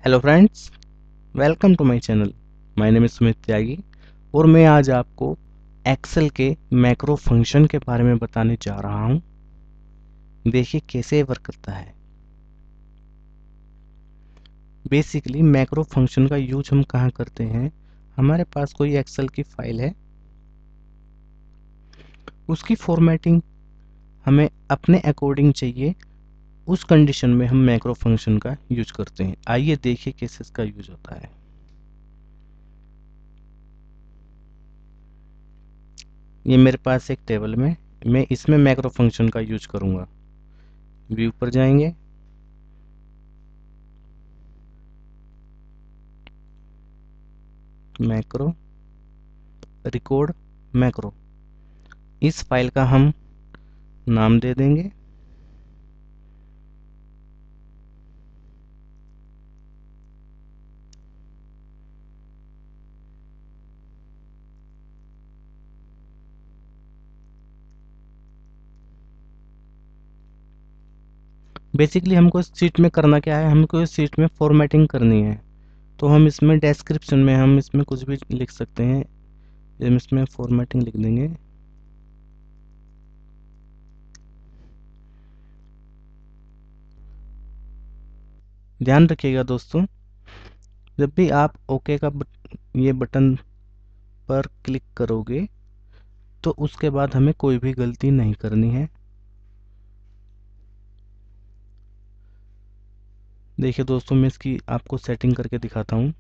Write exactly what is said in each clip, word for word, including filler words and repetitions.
Hello friends, welcome to my channel. My name is Sumit Tyagi और मैं आज आपको एक्सेल के मैक्रो फंक्शन के बारे में बताने जा रहा हूं। देखिए कैसे वर्क करता है। बेसिकली मैक्रो फंक्शन का यूज हम कहाँ करते हैं। हमारे पास कोई एक्सेल की फाइल है, उसकी फॉर्मेटिंग हमें अपने अकॉर्डिंग चाहिए। उस कंडीशन में हम मैक्रो फंक्शन का यूज करते हैं। आइए देखिए कैसे इसका यूज होता है। ये मेरे पास एक टेबल में मैं इसमें मैक्रो फंक्शन का यूज करूंगा। व्यू पर जाएंगे, मैक्रो, रिकॉर्ड मैक्रो। इस फाइल का हम नाम दे देंगे बेसिकली हमको इस शीट में करना क्या है, हमको इस शीट में फॉर्मेटिंग करनी है। तो हम इसमें डिस्क्रिप्शन में हम इसमें कुछ भी लिख सकते हैं। हम इसमें फॉर्मेटिंग लिख देंगे। ध्यान रखिएगा दोस्तों, जब भी आप ओके का बट, ये बटन पर क्लिक करोगे तो उसके बाद हमें कोई भी गलती नहीं करनी है। देखिए दोस्तों, मैं इसकी आपको सेटिंग करके दिखाता हूँ।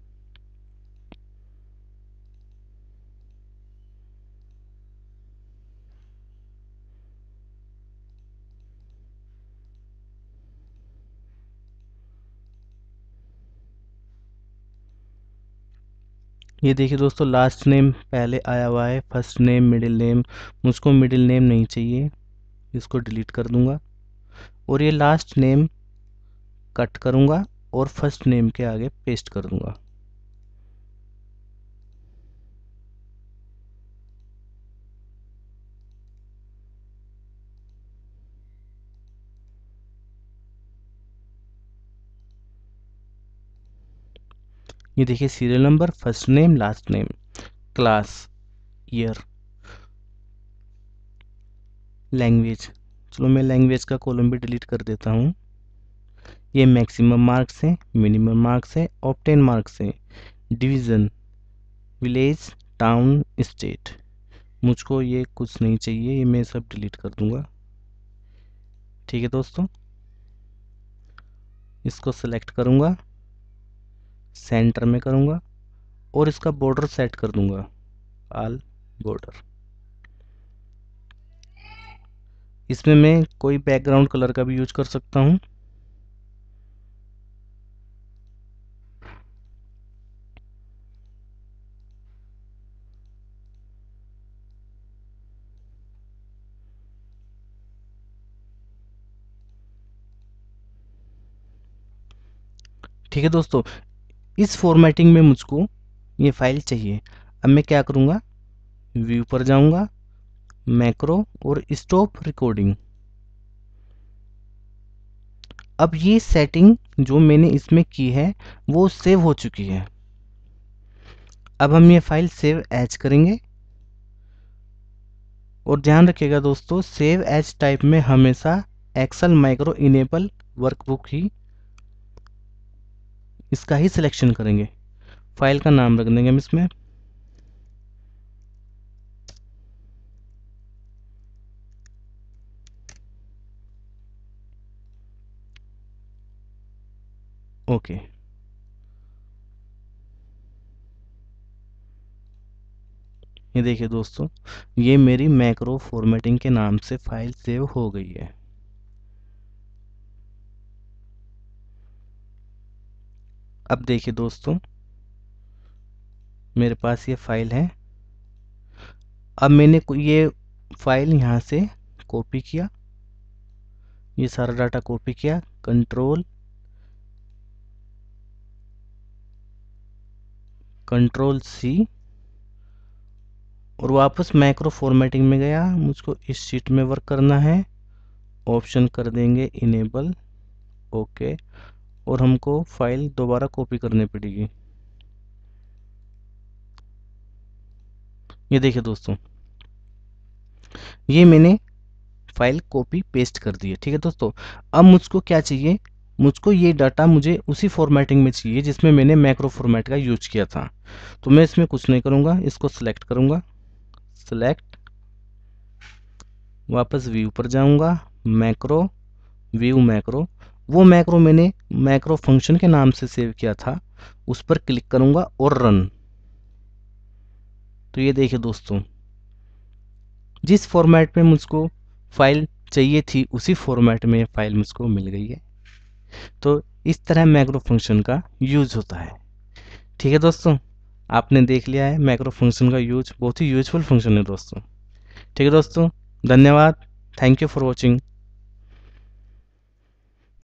ये देखिए दोस्तों, लास्ट नेम पहले आया हुआ है, फर्स्ट नेम, मिडिल नेम। मुझको मिडिल नेम नहीं चाहिए, इसको डिलीट कर दूंगा और ये लास्ट नेम कट करूंगा और फर्स्ट नेम के आगे पेस्ट कर दूंगा। ये देखिए, serial number, first name, last name, class, year, language. चलो मैं लैंग्वेज का कॉलम भी डिलीट कर देता हूँ। ये मैक्सिमम मार्क्स है, मिनिमम मार्क्स है, ऑब्टेन मार्क्स है, डिवीज़न, विलेज, टाउन, स्टेट। मुझको ये कुछ नहीं चाहिए, ये मैं सब डिलीट कर दूंगा। ठीक है दोस्तों, इसको सेलेक्ट करूंगा, सेंटर में करूंगा और इसका बॉर्डर सेट कर दूंगा, ऑल बॉर्डर। इसमें मैं कोई बैकग्राउंड कलर का भी यूज कर सकता हूँ। ठीक है दोस्तों, इस फॉर्मेटिंग में मुझको ये फाइल चाहिए। अब मैं क्या करूँगा, व्यू पर जाऊँगा, मैक्रो और स्टॉप रिकॉर्डिंग। अब ये सेटिंग जो मैंने इसमें की है वो सेव हो चुकी है। अब हम ये फाइल सेव एज करेंगे और ध्यान रखिएगा दोस्तों, सेव एज टाइप में हमेशा एक्सेल माइक्रो इनेबल वर्कबुक ही इसका ही सिलेक्शन करेंगे। फाइल का नाम रख देंगे हम इसमें, ओके। ये देखिए दोस्तों, ये मेरी मैक्रो फॉर्मेटिंग के नाम से फाइल सेव हो गई है। अब देखिए दोस्तों, मेरे पास ये फाइल है। अब मैंने को- ये फाइल यहाँ से कॉपी किया, ये सारा डाटा कॉपी किया, कंट्रोल कंट्रोल सी और वापस मैक्रो फॉर्मेटिंग में गया। मुझको इस शीट में वर्क करना है, ऑप्शन कर देंगे इनेबल, ओके। और हमको फाइल दोबारा कॉपी करनी पड़ेगी। ये देखिए दोस्तों, ये मैंने फाइल कॉपी पेस्ट कर दी है। ठीक है दोस्तों, अब मुझको क्या चाहिए, मुझको ये डाटा मुझे उसी फॉर्मेटिंग में चाहिए जिसमें मैंने मैक्रो फॉर्मेट का यूज किया था। तो मैं इसमें कुछ नहीं करूँगा, इसको सिलेक्ट करूँगा, सिलेक्ट, वापस व्यू पर जाऊँगा, मैक्रो, व्यू मैक्रो, वो मैक्रो मैंने मैक्रो फंक्शन के नाम से सेव किया था, उस पर क्लिक करूँगा और रन। तो ये देखिए दोस्तों, जिस फॉर्मेट में मुझको फाइल चाहिए थी उसी फॉर्मेट में फाइल मुझको मिल गई है। तो इस तरह मैक्रो फंक्शन का यूज होता है। ठीक है दोस्तों, आपने देख लिया है मैक्रो फंक्शन का यूज, बहुत ही यूजफुल फंक्शन है दोस्तों। ठीक है दोस्तों, धन्यवाद, थैंक यू फॉर वॉचिंग।